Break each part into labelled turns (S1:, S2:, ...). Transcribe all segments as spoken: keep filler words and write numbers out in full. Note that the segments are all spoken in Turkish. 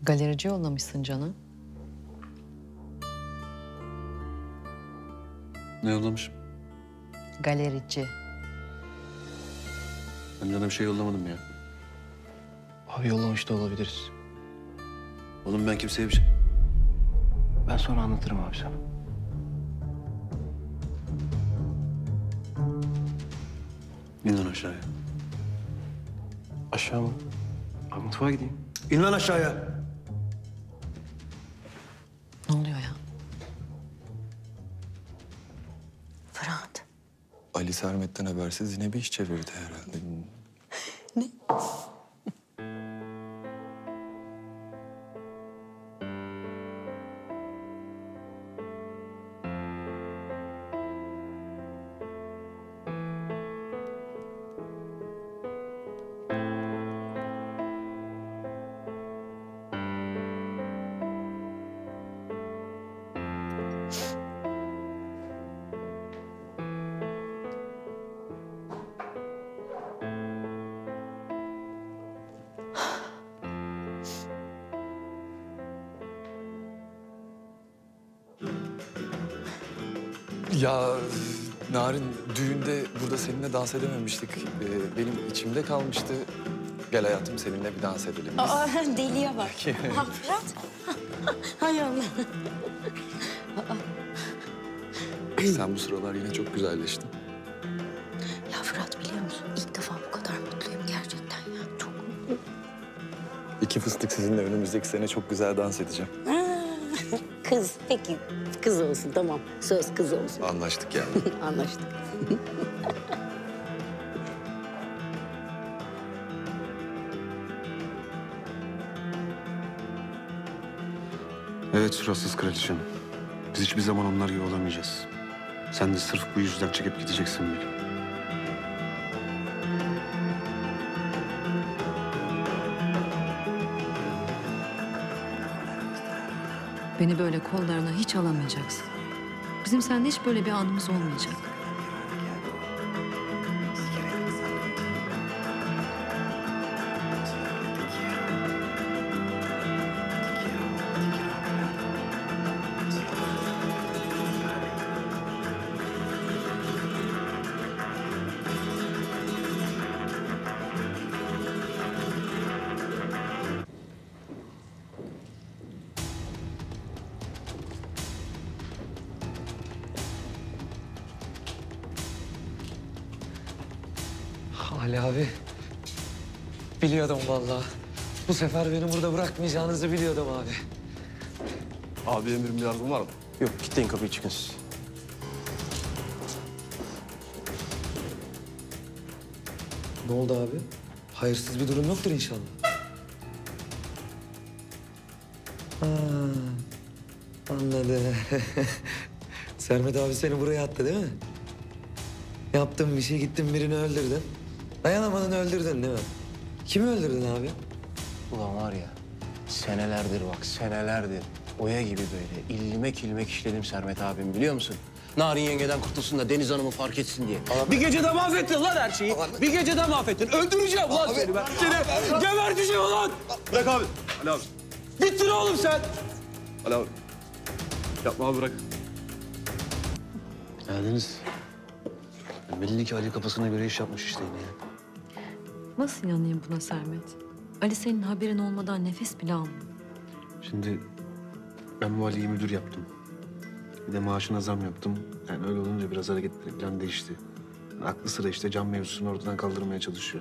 S1: Galerici yollamışsın Can'a.
S2: Ne yollamışım?
S1: Galerici.
S2: Ben Can'a bir şey yollamadım ya.
S3: Abi yollamış da olabiliriz.
S2: Oğlum ben kimseye bir şey...
S3: Ben sonra anlatırım abi sana.
S2: İn lan aşağıya.
S3: Aşağı mı? Abi mutfağa gideyim.
S2: İn lan aşağıya.
S1: Ne oluyor ya? Fırat.
S4: Ali Sermet'ten habersiz yine bir iş çevirdi herhalde.
S1: Ne?
S4: Ya Narin, düğünde burada seninle dans edememiştik. Ee, benim içimde kalmıştı. Gel hayatım, seninle bir dans edelim biz.
S5: Aa, deliye bak. Ha, Fırat. Hay Allah.
S4: Sen bu sıralar yine çok güzelleştin.
S5: Ya Fırat, biliyor musun? İlk defa bu kadar mutluyum gerçekten ya. Çok mutluyum.
S4: İki fıstık sizinle önümüzdeki sene çok güzel dans edeceğim.
S5: Aa, kız, peki. Kız olsun, tamam. Söz kız olsun.
S4: Anlaştık yani.
S5: Anlaştık.
S2: Evet suratsız kraliçem. Biz hiçbir zaman onlar gibi olamayacağız. Sen de sırf bu yüzden çekip gideceksin bir gün.
S1: Beni böyle kollarına hiç alamayacaksın. Bizim seninle hiç böyle bir anımız olmayacak.
S6: Ali abi, biliyordum vallahi. Bu sefer beni burada bırakmayacağınızı biliyordum abi.
S3: Abi emrim bir yardım var mı? Yok, kilitleyin kapıyı, çıkın siz.
S6: Ne oldu abi? Hayırsız bir durum yoktur inşallah. Ha, anladım. Sermet abi seni buraya attı değil mi? Yaptın bir şey, gittin birini öldürdün. Dayanamadın, öldürdün değil mi? Kimi öldürdün abi?
S3: Ulan var ya, senelerdir bak, senelerdir oya gibi böyle ilmek ilmek işledim Sermet abim, biliyor musun? Narin yengeden kurtulsun da Deniz Hanım'ı fark etsin diye. Abi. Bir gecede mahvettin lan her şeyi. Abi. Bir gecede mahvettin. Öldüreceğim lan seni ben. Seni geberteceğim ulan.
S7: Bırak abi. Ali abi.
S3: Bittin oğlum sen.
S7: Ali abi. Yapma abi, bırak.
S2: Ya Deniz. Belli ki Ali kafasına göre iş yapmış işte yine ya.
S1: Nasıl inanayım buna Sermet? Ali senin haberin olmadan nefes bile almıyor.
S2: Şimdi ben bu Ali'yi müdür yaptım. Bir de maaşına zam yaptım. Yani öyle olunca biraz hareketleri falan değişti. Aklı sıra işte can mevzusunu ortadan kaldırmaya çalışıyor.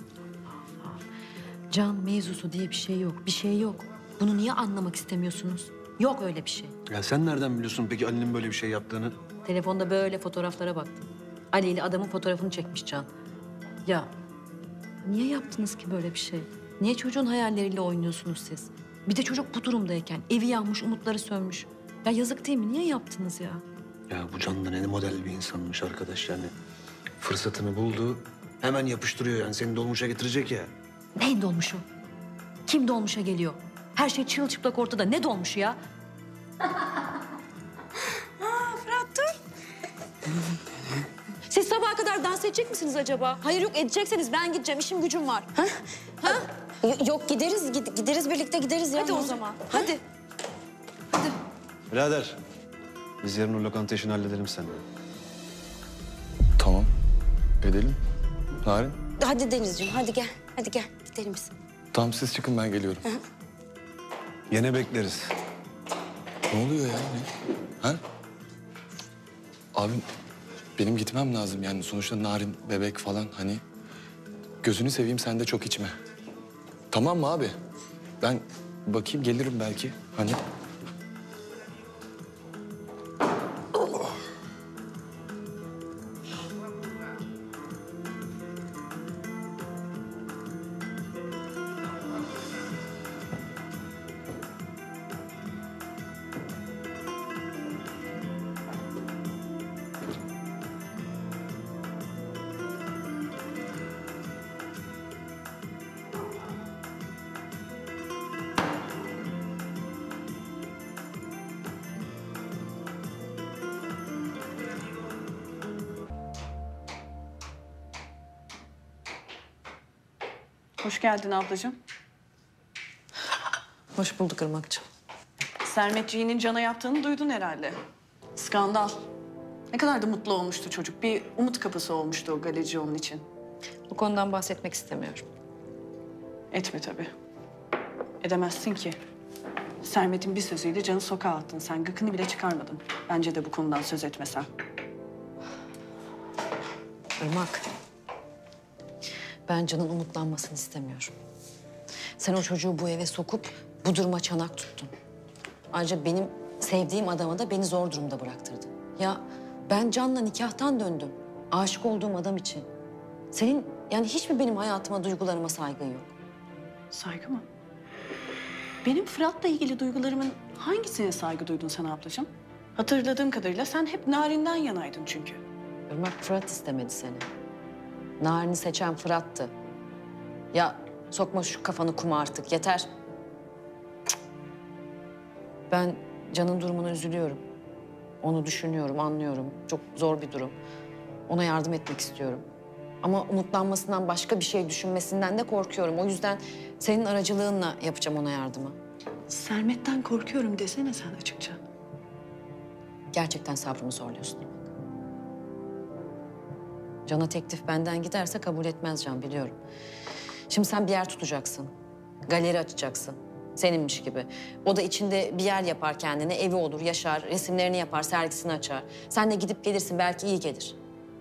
S1: Can mevzusu diye bir şey yok. Bir şey yok. Bunu niye anlamak istemiyorsunuz? Yok öyle bir şey.
S2: Ya sen nereden biliyorsun peki Ali'nin böyle bir şey yaptığını?
S1: Telefonda böyle fotoğraflara baktım. Ali ile adamın fotoğrafını çekmiş Can. Ya niye yaptınız ki böyle bir şey? Niye çocuğun hayalleriyle oynuyorsunuz siz? Bir de çocuk bu durumdayken evi yanmış, umutları sönmüş. Ya yazık değil mi? Niye yaptınız ya?
S2: Ya bu Can da ne model bir insanmış arkadaş yani. Fırsatını buldu, hemen yapıştırıyor yani. Seni dolmuşa getirecek ya.
S1: Neyin dolmuşu? Kim dolmuşa geliyor? Her şey çırılçıplak ortada. Ne dolmuşu ya?
S5: Fırat dur.
S1: Siz sabaha kadar
S5: Beraber dans edecek misiniz acaba? Hayır yok, edecekseniz ben gideceğim. İşim gücüm var. Ha? Ha? Y- Yok gideriz, gid- gideriz birlikte gideriz ya.
S1: Hadi o zaman. Hadi.
S2: Birader, biz yarın o lokanta işini halledelim seninle.
S4: Tamam. Edelim. Narin.
S5: Hadi Denizciğim, hadi gel. Hadi gel, gidelim biz.
S4: Tamam siz çıkın ben geliyorum.
S2: Yine bekleriz.
S4: Ne oluyor ya? Ne? Ha? Abim benim gitmem lazım yani sonuçta Narin bebek falan hani. Gözünü seveyim sen de çok içme. Tamam mı abi? Ben bakayım gelirim belki hani.
S8: Hoş geldin ablacığım.
S1: Hoş bulduk Irmak'cığım.
S8: Sermetciğinin Can'a yaptığını duydun herhalde. Skandal. Ne kadar da mutlu olmuştu çocuk. Bir umut kapısı olmuştu o galerici onun için.
S1: Bu konudan bahsetmek istemiyorum.
S8: Etme tabii. Edemezsin ki. Sermet'in bir sözüyle Can'ı sokağa attın. Sen gıkını bile çıkarmadın. Bence de bu konudan söz etmesen.
S1: Irmak. Ben Can'ın umutlanmasını istemiyorum. Sen o çocuğu bu eve sokup bu duruma çanak tuttun. Ayrıca benim sevdiğim adama da beni zor durumda bıraktırdın. Ya ben Can'la nikahtan döndüm. Aşık olduğum adam için. Senin yani hiç mi benim hayatıma, duygularıma saygın yok?
S8: Saygı mı? Benim Fırat'la ilgili duygularımın hangisine saygı duydun sen ablacığım? Hatırladığım kadarıyla sen hep Narin'den yanaydın çünkü.
S1: Irmak, Fırat istemedi seni. Narin'i seçen Fırat'tı. Ya sokma şu kafanı kuma artık, yeter. Cık. Ben Can'ın durumuna üzülüyorum. Onu düşünüyorum, anlıyorum. Çok zor bir durum. Ona yardım etmek istiyorum. Ama umutlanmasından, başka bir şey düşünmesinden de korkuyorum. O yüzden senin aracılığınla yapacağım ona yardımı.
S8: Sermet'ten korkuyorum desene sen açıkça.
S1: Gerçekten sabrımı zorluyorsun Irmak. Can'a teklif benden giderse kabul etmez Can, biliyorum. Şimdi sen bir yer tutacaksın. Galeri açacaksın. Seninmiş gibi. O da içinde bir yer yapar kendine, evi olur, yaşar, resimlerini yapar, sergisini açar. Sen de gidip gelirsin, belki iyi gelir.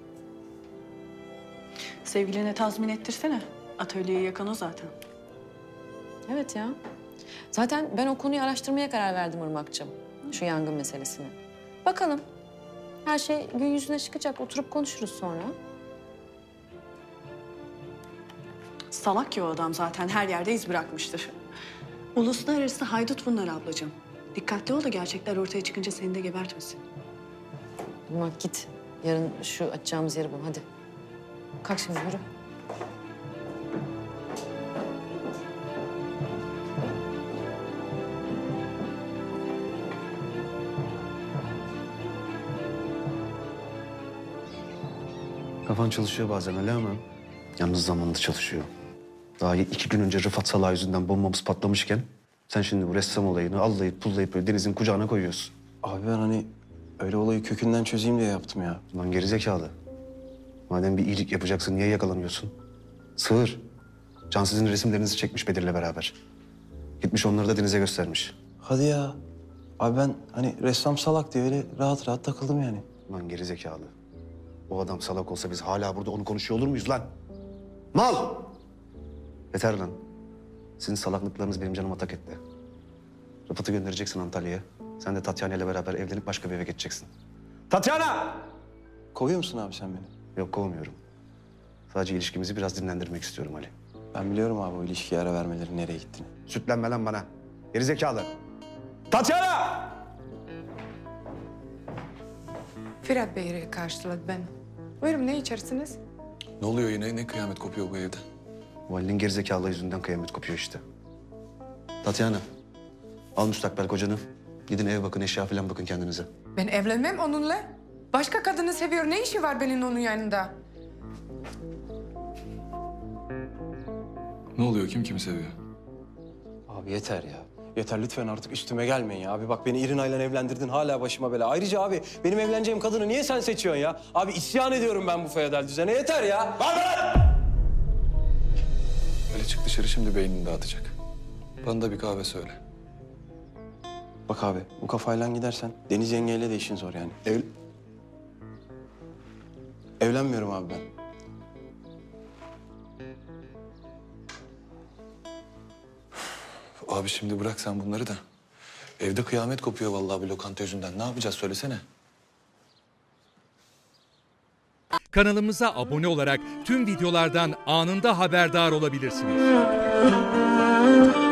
S8: Sevgiline tazmin ettirsene. Atölyeye yakın o zaten.
S1: Evet ya. Zaten ben o konuyu araştırmaya karar verdim Irmak'cığım. Şu yangın meselesini. Bakalım. Her şey gün yüzüne çıkacak. Oturup konuşuruz sonra.
S8: Salak ki o adam zaten her yerde iz bırakmıştır. Uluslararası haydut bunlar ablacığım. Dikkatli ol da gerçekler ortaya çıkınca seni de gebertmesin.
S1: Irmak git. Yarın şu açacağımız yeri bul. Hadi. Kalk şimdi yürü.
S2: Kafan çalışıyor bazen öyle ama yalnız zamanında çalışıyor. Daha iki gün önce Rıfat Salah yüzünden bombamız patlamışken sen şimdi bu ressam olayını allayıp pullayıp böyle Deniz'in kucağına koyuyorsun.
S3: Abi ben hani öyle olayı kökünden çözeyim diye yaptım ya.
S2: Lan gerizekalı. Madem bir iyilik yapacaksın niye yakalanıyorsun? Sığır. Can sizin resimlerinizi çekmiş Bedir'le beraber. Gitmiş onları da Deniz'e göstermiş.
S3: Hadi ya. Abi ben hani ressam salak diye öyle rahat rahat takıldım yani.
S2: Lan gerizekalı. O adam salak olsa biz hala burada onu konuşuyor olur muyuz lan? Mal! Yeter lan. Sizin salaklıklarınız benim canıma tak etti. Rıfat'ı göndereceksin Antalya'ya. Sen de Tatyana ile beraber evlenip başka bir eve geçeceksin. Tatyana!
S3: Kovuyor musun abi sen beni?
S2: Yok kovmuyorum. Sadece ilişkimizi biraz dinlendirmek istiyorum Ali.
S3: Ben biliyorum abi o ilişkiye ara vermelerin nereye gittiğini.
S2: Sütlenme lan bana. Gerizekalı. Tatyana!
S9: Fırat Bey'i karşıladı ben. Buyurun ne içersiniz?
S4: Ne oluyor yine? Ne kıyamet kopuyor bu evde?
S2: Valinin gerizekalı yüzünden kıyamet kopuyor işte. Tatyana, al müstakbel kocanı. Gidin ev bakın, eşya falan bakın kendinize.
S9: Ben evlenmem onunla. Başka kadını seviyor. Ne işi var benim onun yanında?
S4: Ne oluyor? Kim kimi seviyor?
S3: Abi yeter ya. Yeter lütfen artık üstüme gelmeyin ya. Abi bak beni İrinay'la evlendirdin hala başıma bela. Ayrıca abi benim evleneceğim kadını niye sen seçiyorsun ya? Abi isyan ediyorum ben bu feodal düzene. Yeter ya.
S4: Öyle çık dışarı, şimdi beynini dağıtacak. Bana da bir kahve söyle.
S3: Bak abi bu kafayla gidersen Deniz yengeyle de işin zor yani. Ev... Evlenmiyorum abi ben.
S4: Abi şimdi bırak sen bunları da. Evde kıyamet kopuyor vallahi bir lokanta yüzünden. Ne yapacağız söylesene.
S10: Kanalımıza abone olarak tüm videolardan anında haberdar olabilirsiniz.